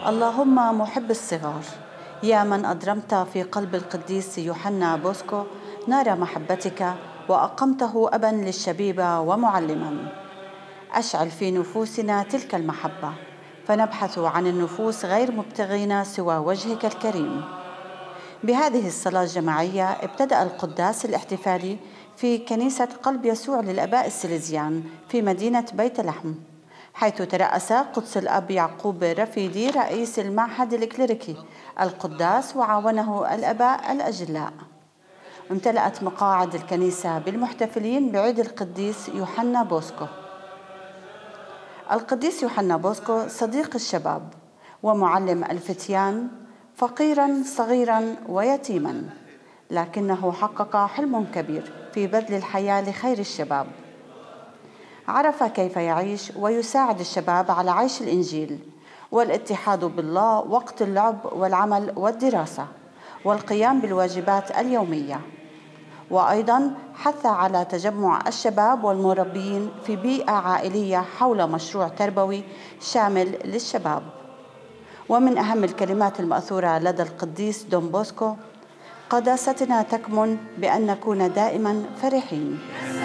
اللهم محب الصغار، يا من أضرمت في قلب القديس يوحنا بوسكو نار محبتك وأقمته أبا للشبيبة ومعلما، أشعل في نفوسنا تلك المحبة فنبحث عن النفوس غير مبتغين سوى وجهك الكريم. بهذه الصلاة الجماعية ابتدأ القداس الاحتفالي في كنيسة قلب يسوع للآباء السليزيان في مدينة بيت لحم، حيث ترأس قدس الأب يعقوب رفيدي رئيس المعهد الإكليريكي القداس وعاونه الآباء الأجلاء. امتلأت مقاعد الكنيسة بالمحتفلين بعيد القديس يوحنا بوسكو. القديس يوحنا بوسكو صديق الشباب ومعلم الفتيان، فقيراً صغيراً ويتيماً، لكنه حقق حلم كبير في بذل الحياة لخير الشباب. عرف كيف يعيش ويساعد الشباب على عيش الإنجيل والاتحاد بالله وقت اللعب والعمل والدراسة والقيام بالواجبات اليومية، وأيضاً حث على تجمع الشباب والمربين في بيئة عائلية حول مشروع تربوي شامل للشباب. ومن أهم الكلمات المأثورة لدى القديس دون بوسكو: قداستنا تكمن بأن نكون دائما فرحين.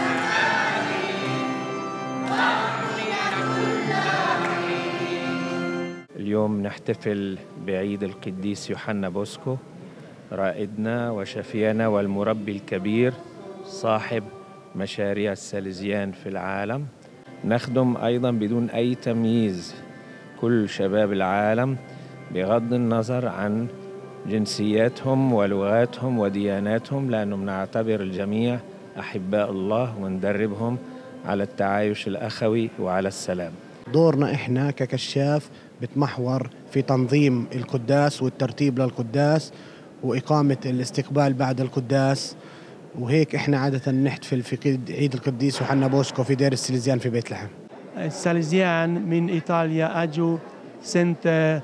اليوم نحتفل بعيد القديس يوحنا بوسكو، رائدنا وشفيعنا والمربي الكبير، صاحب مشاريع الساليزيان في العالم. نخدم أيضا بدون أي تمييز كل شباب العالم بغض النظر عن جنسياتهم ولغاتهم ودياناتهم، لأنه نعتبر الجميع أحباء الله وندربهم على التعايش الأخوي وعلى السلام. دورنا إحنا ككشاف بتمحور في تنظيم القداس والترتيب للقداس وإقامة الاستقبال بعد القداس، وهيك إحنا عادة نحتفل في عيد القديس يوحنا بوسكو في دير السليزيان في بيت لحم. الساليزيان من إيطاليا أجوا سنة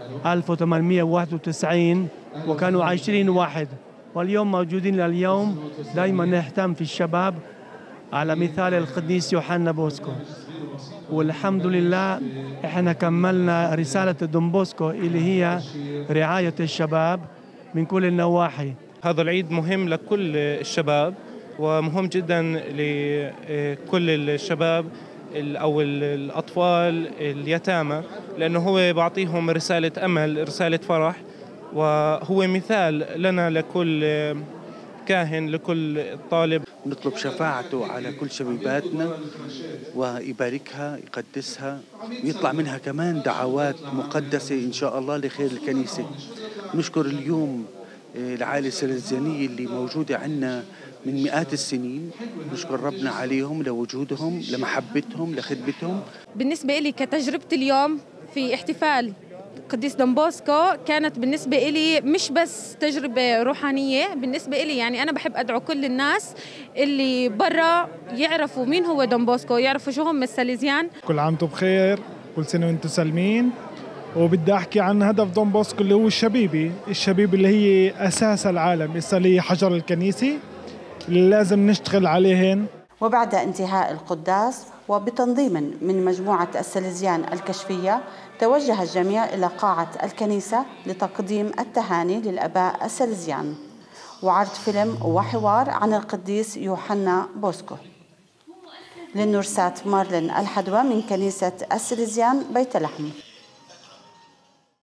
1891 وكانوا 20 واحد، واليوم موجودين لليوم. دايما نهتم في الشباب على مثال القديس يوحنا بوسكو، والحمد لله احنا كملنا رسالة دون بوسكو اللي هي رعاية الشباب من كل النواحي. هذا العيد مهم لكل الشباب ومهم جدا لكل الشباب أو الأطفال اليتامى، لأنه هو بعطيهم رسالة أمل، رسالة فرح، وهو مثال لنا لكل كاهن، لكل طالب. نطلب شفاعته على كل شبيباتنا ويباركها يقدسها ويطلع منها كمان دعوات مقدسة إن شاء الله لخير الكنيسة. نشكر اليوم العائلة السليزيانية اللي موجودة عنا من مئات السنين، نشكر ربنا عليهم لوجودهم، لمحبتهم، لخدمتهم. بالنسبة لي كتجربة اليوم في احتفال قديس دون بوسكو كانت بالنسبة لي مش بس تجربة روحانية، بالنسبة لي يعني أنا بحب أدعو كل الناس اللي برا يعرفوا مين هو دون بوسكو، يعرفوا شو هم الساليزيان. كل عام وانتم بخير، كل سنة وانتم سالمين. وبدي أحكي عن هدف دون بوسكو اللي هو الشبيبة اللي هي أساس العالم، اللي هي حجر الكنيسة اللي لازم نشتغل عليهن. وبعد انتهاء القداس وبتنظيم من مجموعة السليزيان الكشفية، توجه الجميع إلى قاعة الكنيسة لتقديم التهاني للآباء السليزيان وعرض فيلم وحوار عن القديس يوحنا بوسكو. للنورسات مارلين الحدوى من كنيسة السليزيان بيت لحم.